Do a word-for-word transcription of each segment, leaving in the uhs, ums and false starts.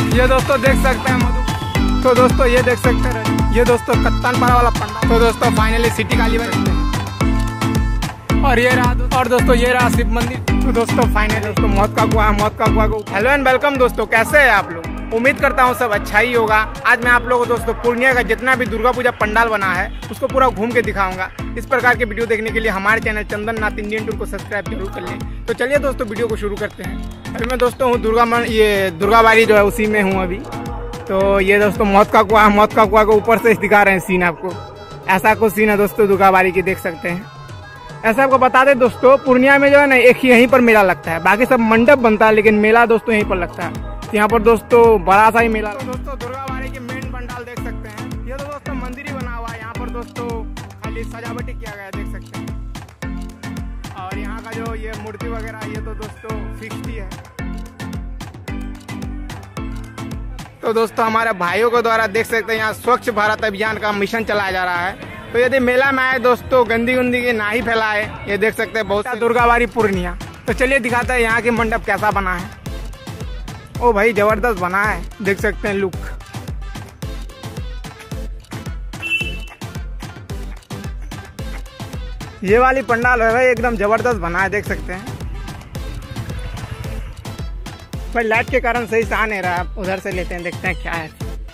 ये दोस्तों देख सकते हैं मधु। तो दोस्तों ये देख सकते हैं, ये दोस्तों कत्तानपाड़ा वाला पंडाल। तो दोस्तों फाइनली सिटी काली बन और ये रहा और दोस्तों ये रहा शिव मंदिर। तो दोस्तों फाइनली दोस्तों मौत का कुआं मौत का कुआं को हेलो एंड वेलकम दोस्तों, कैसे हैं आप लोग? उम्मीद करता हूँ सब अच्छा ही होगा। आज मैं आप लोगों को दोस्तों पूर्णिया का जितना भी दुर्गा पूजा पंडाल बना है उसको पूरा घूम के दिखाऊंगा। इस प्रकार के वीडियो देखने के लिए हमारे channel Chandan Nath Indian tour को सब्सक्राइब जरूर कर लें। तो चलिए दोस्तों वीडियो को शुरू करते हैं। अभी मैं दोस्तों हूँ दुर्गा मन ये दुर्गाबाड़ी जो है उसी में हूँ अभी। तो ये दोस्तों मौत का कुआं मौत का कुआं को ऊपर से दिखा रहे हैं सीन आपको। ऐसा कुछ सीन है दोस्तों दुर्गाबाड़ी की, देख सकते हैं। ऐसा आपको बता दें दोस्तों, पूर्णिया में जो है ना एक ही यहीं पर मेला लगता है, बाकी सब मंडप बनता है लेकिन मेला दोस्तों यहीं पर लगता है। यहाँ पर दोस्तों बड़ा सा ही मेला। तो दोस्तों दुर्गाबाड़ी के मेन पंडाल देख सकते हैं। ये तो दोस्तों मंदिर ही बना हुआ है। यहाँ पर दोस्तों खाली सजावटी किया गया है, देख सकते हैं। और यहाँ का जो ये मूर्ति वगैरह ये तो दोस्तों फिक्स ही है। तो दोस्तों हमारे भाइयों के द्वारा देख सकते हैं यहाँ स्वच्छ भारत अभियान का मिशन चलाया जा रहा है। तो यदि मेला में आए दोस्तों गंदी गंदी की ना ही फैलाए, ये देख सकते हैं बहुत सा दुर्गाबाड़ी पूर्णिया। तो चलिए दिखाते हैं यहाँ की मंडप कैसा बना है। ओ भाई जबरदस्त बना है, देख सकते हैं लुक। ये वाली पंडाल है भाई एकदम जबरदस्त बना है, देख सकते हैं भाई। लाइट के कारण सही से आ नहीं रहा, उधर से लेते हैं, देखते हैं क्या है।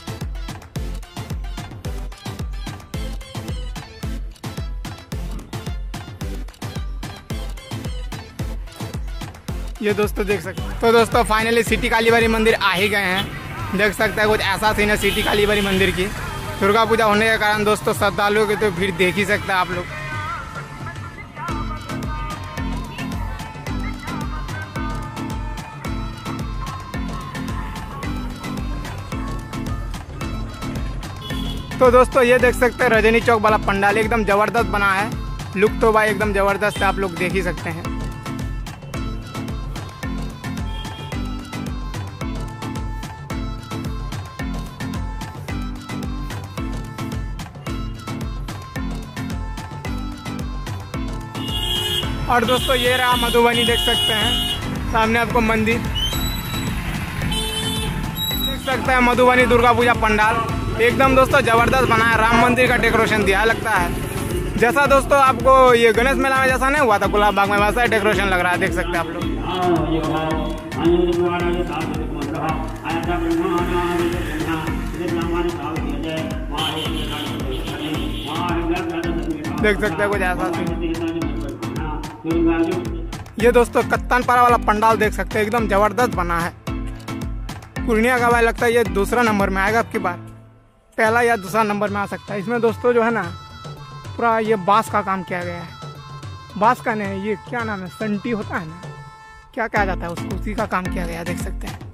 ये दोस्तों देख सकते हैं। तो दोस्तों फाइनली सिटी कालीबाड़ी मंदिर आ ही गए हैं। देख सकते हैं कुछ ऐसा सीन है सिटी कालीबाड़ी मंदिर की। दुर्गा पूजा होने के कारण दोस्तों श्रद्धालुओं की तो भीड़ देख ही सकते हैं आप लोग। तो दोस्तों ये देख सकते हैं रजनी चौक वाला पंडाल एकदम जबरदस्त बना है। लुक तो भाई एकदम जबरदस्त है, आप लोग देख ही सकते हैं। और दोस्तों ये रहा मधुबनी, देख सकते हैं सामने आपको मंदिर देख सकते हैं। मधुबनी दुर्गा पूजा पंडाल एकदम दोस्तों जबरदस्त बना है। राम मंदिर का डेकोरेशन दिया लगता है जैसा दोस्तों आपको ये गणेश मेला में जैसा नहीं हुआ था गुलाब बाग में, वैसा डेकोरेशन लग रहा है, देख सकते हैं आप लोग। देख सकते हैं कुछ ऐसा सीन। ये दोस्तों कत्तानपाड़ा वाला पंडाल देख सकते हैं एकदम जबरदस्त बना है। पूर्णिया का भाई लगता है ये दूसरा नंबर में आएगा आपकी बार, पहला या दूसरा नंबर में आ सकता है। इसमें दोस्तों जो है ना पूरा ये बांस का काम किया गया है। बांस का नहीं, ये क्या नाम है, संटी होता है ना, क्या कहा जाता है उसको, उसी का काम किया गया है, देख सकते हैं।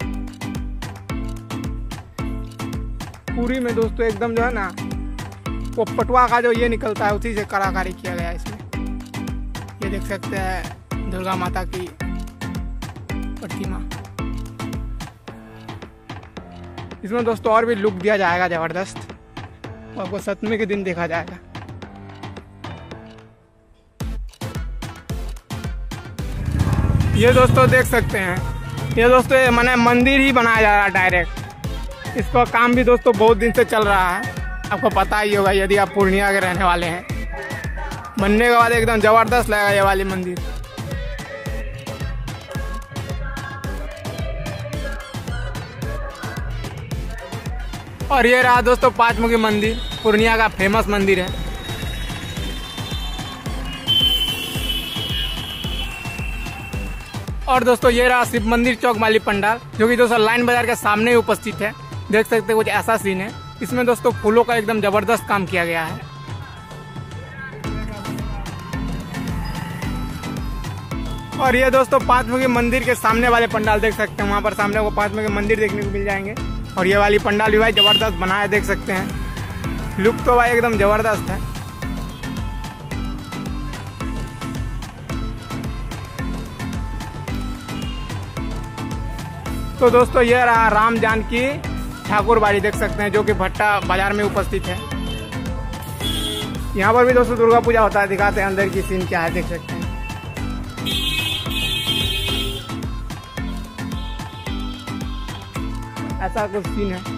पूरी में दोस्तों एकदम जो है ना वो पटुआ का जो ये निकलता है उसी से कलाकारी किया गया है इसमें। ये देख सकते हैं दुर्गा माता की प्रतिमा। इसमें दोस्तों और भी लुक दिया जाएगा जबरदस्त, आपको सप्तमी के दिन देखा जाएगा। ये दोस्तों देख सकते हैं, ये दोस्तों मैंने मंदिर ही बनाया जा रहा है डायरेक्ट। इसका काम भी दोस्तों बहुत दिन से चल रहा है, आपको पता ही होगा यदि आप पूर्णिया के रहने वाले हैं। बनने के बाद एकदम जबरदस्त लगेगा ये वाली मंदिर। और ये रहा दोस्तों पांचमुखी मंदिर, पूर्णिया का फेमस मंदिर है। और दोस्तों ये रहा शिव मंदिर चौक वाली पंडाल, जो कि दोस्तों लाइन बाजार के सामने ही उपस्थित है। देख सकते हैं कुछ ऐसा सीन है। इसमें दोस्तों फूलों का एकदम जबरदस्त काम किया गया है। और ये दोस्तों पांचमुखी मंदिर के सामने वाले पंडाल देख सकते हैं, वहाँ पर सामने को पांचमुखी मंदिर देखने को मिल जाएंगे। और ये वाली पंडाल भी भाई जबरदस्त बना है, देख सकते हैं। लुक तो भाई एकदम जबरदस्त है। तो दोस्तों ये रहा राम जानकी ठाकुर बाड़ी, देख सकते हैं, जो कि भट्टा बाजार में उपस्थित है। यहाँ पर भी दोस्तों दुर्गा पूजा होता है, दिखाते हैं अंदर की सीन क्या है, देख सकते हैं। ऐसा कुछ सीन है।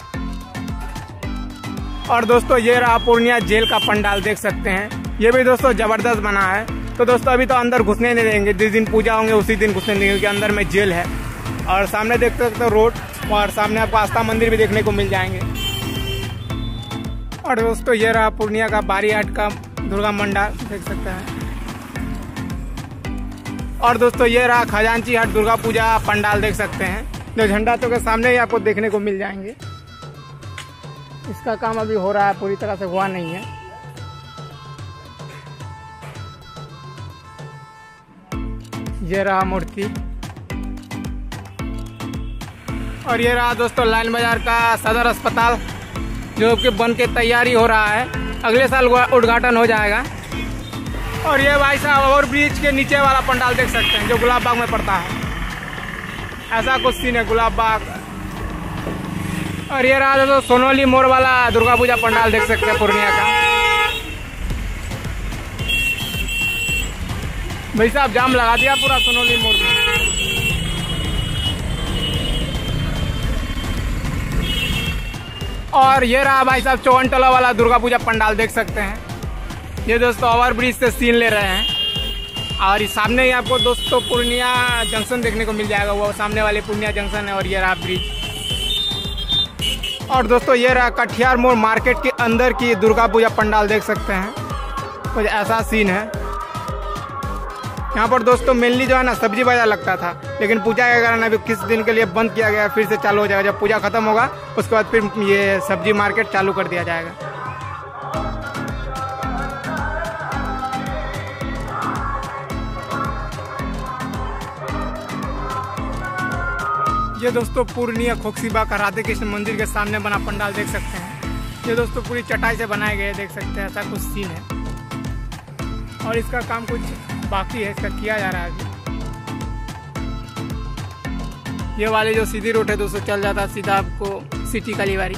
और दोस्तों ये रहा पूर्णिया जेल का पंडाल, देख सकते हैं। ये भी दोस्तों जबरदस्त बना है। तो दोस्तों अभी तो अंदर घुसने नहीं देंगे, जिस दिन पूजा होंगे उसी दिन घुसने देंगे, क्योंकि अंदर में जेल है। और सामने देख सकते हो रोड, और सामने आपको आस्था मंदिर भी देखने को मिल जाएंगे। और दोस्तों ये रहा पूर्णिया का बारीहाट का दुर्गा मंडल, देख सकते हैं। और दोस्तों ये रहा खजांची हाट दुर्गा पूजा पंडाल, देख सकते हैं, जो झंडा चौक के सामने ही आपको देखने को मिल जाएंगे। इसका काम अभी हो रहा है, पूरी तरह से हुआ नहीं है। ये रहा मूर्ति। और ये रहा दोस्तों लाइन बाजार का सदर अस्पताल, जो कि बन के तैयारी हो रहा है, अगले साल उद्घाटन हो जाएगा। और ये भाई साहब ओवर ब्रिज के नीचे वाला पंडाल देख सकते हैं, जो गुलाब बाग में पड़ता है। ऐसा कुछ सीन है गुलाब बाग। और ये रहा दोस्तों सोनोली मोड़ वाला दुर्गा पूजा पंडाल, देख सकते हैं पूर्णिया का। भाई साहब जाम लगा दिया पूरा सोनोली मोड़ में। और ये रहा भाई साहब चौवन टोला वाला दुर्गा पूजा पंडाल, देख सकते हैं। ये दोस्तों ओवर ब्रिज से सीन ले रहे हैं। और इस सामने ही आपको दोस्तों पूर्णिया जंक्शन देखने को मिल जाएगा, वो सामने वाले पूर्णिया जंक्शन है। और ये रहा ब्रिज। और दोस्तों ये रहा कटिहार मोड़ मार्केट के अंदर की दुर्गा पूजा पंडाल, देख सकते हैं। कुछ ऐसा सीन है। यहाँ पर दोस्तों मेनली जो है ना सब्जी बाजार लगता था, लेकिन पूजा के कारण अभी किस दिन के लिए बंद किया गया, फिर से चालू हो जाएगा। जब पूजा खत्म होगा उसके बाद फिर ये सब्जी मार्केट चालू कर दिया जाएगा। ये दोस्तों पूर्णिया खोखसीबा का राधे कृष्ण मंदिर के सामने बना पंडाल, देख सकते हैं। ये दोस्तों पूरी चटाई से बनाए गए, देख सकते हैं। ऐसा कुछ सीन है। और इसका काम कुछ बाकी है, इसका किया जा रहा है अभी। ये वाले जो सीधी रोड है दोस्तों चल जाता है सीधा आपको सिटी कालीवारी।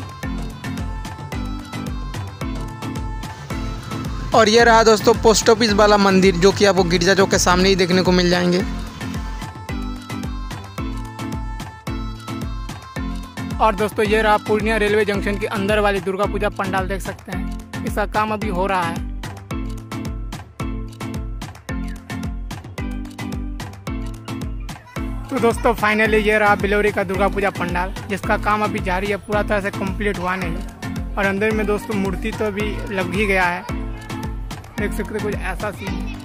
और ये रहा दोस्तों पोस्ट ऑफिस वाला मंदिर, जो कि आपको गिरजा चौक के सामने ही देखने को मिल जाएंगे। और दोस्तों ये रहा पूर्णिया रेलवे जंक्शन के अंदर वाली दुर्गा पूजा पंडाल, देख सकते हैं। इसका काम अभी हो रहा है। तो दोस्तों फाइनली ये रहा बिलोरी का दुर्गा पूजा पंडाल, जिसका काम अभी जारी है, पूरा तरह से कंप्लीट हुआ नहीं। और अंदर में दोस्तों मूर्ति तो अभी लग ही गया है, देख सकते कुछ ऐसा सीन है।